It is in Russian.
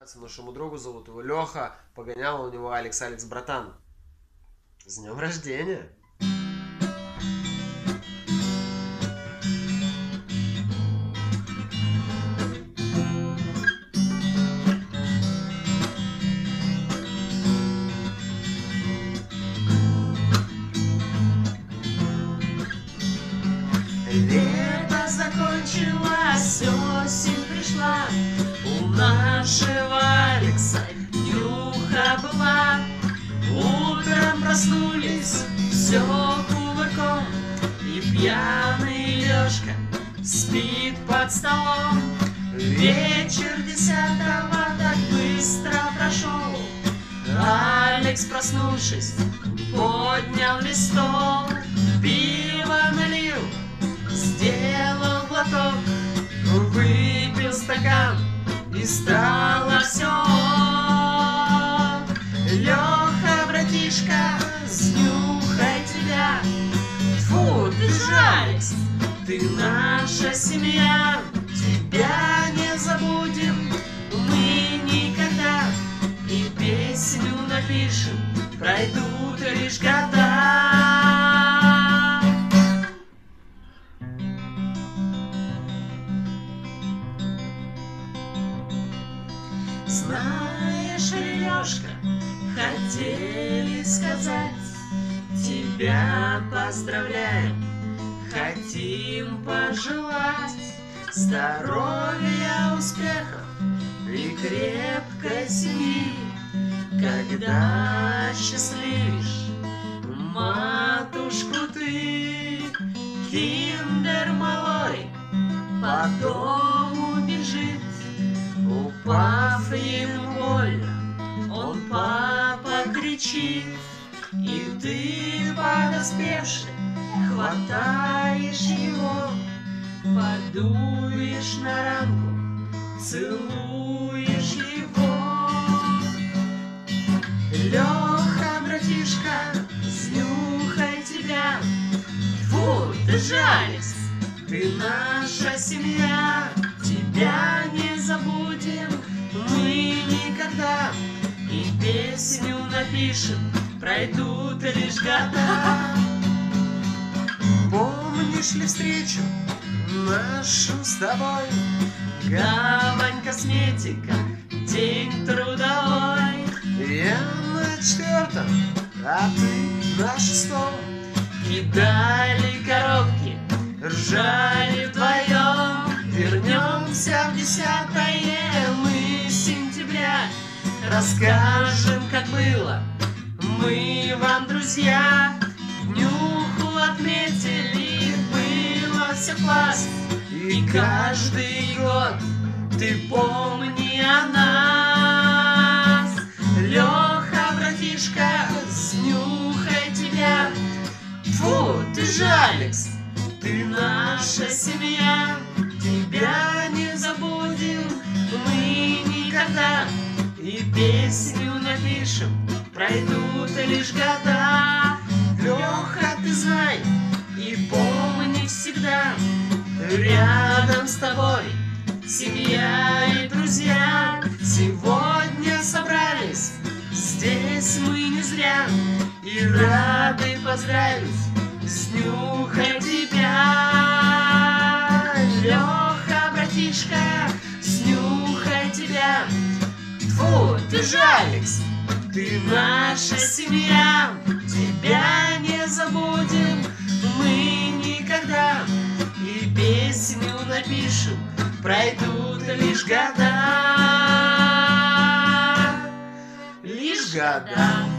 Нашему другу, зовут его Леха, погонял у него Алекс. Алекс, братан, с днем рождения! Лето закончилось, осень пришла. У нашего Алекса днюха была. Утром проснулись, все кувырком, и пьяный Лешка спит под столом. Вечер 10-го так быстро прошел. Алекс, проснувшись, поднял весь стол, пиво налил, сделал глоток, выпил стакан, и стало все. Леха, братишка, снюхай тебя. Тьфу, ты же Алекс, ты наша семья. Тебя не забудем мы никогда, и песню напишем, пройдут лишь года. Знаешь ли, Лешка, хотели сказать, тебя поздравляем, хотим пожелать здоровья, успехов и крепкой семьи. Когда счастливишь матушку ты, киндер малой по дому бежит. Упав ему больно, он папа кричит, и ты, подоспевший, хватаешь его, подуешь на ранку, целуешь его. Леха, братишка, снюхай тебя. Фу, ты же Алекс, ты наша семья. Тебя не забудем мы никогда, и песню напишем, пройдут лишь года. Помнишь ли встречу нашу с тобой? Гавань, косметика, день трудовой. Я на 4-м, а ты на 6-м. Кидали коробки, ржали вдвоем. Вернемся в 10-е мы сентября, расскажем, как было мы вам, друзья. Днюху отметили, было все класс, и каждый год ты помни о нас. Леха, братишка, снюхай тебя. Фу, ты же Алекс, ты наша семья. Тебя не забудем мы никогда, и песню напишем, пройдут лишь года. Леха, ты знай и помни всегда, рядом с тобой семья и друзья. Сегодня собрались здесь мы не зря, и рады поздравить с днюхой тебя. Леха, братишка, снюхай тебя. Фу, ты же Алекс, ты наша семья. Тебя не забудем мы никогда, и песню напишем, пройдут лишь года. Лишь года.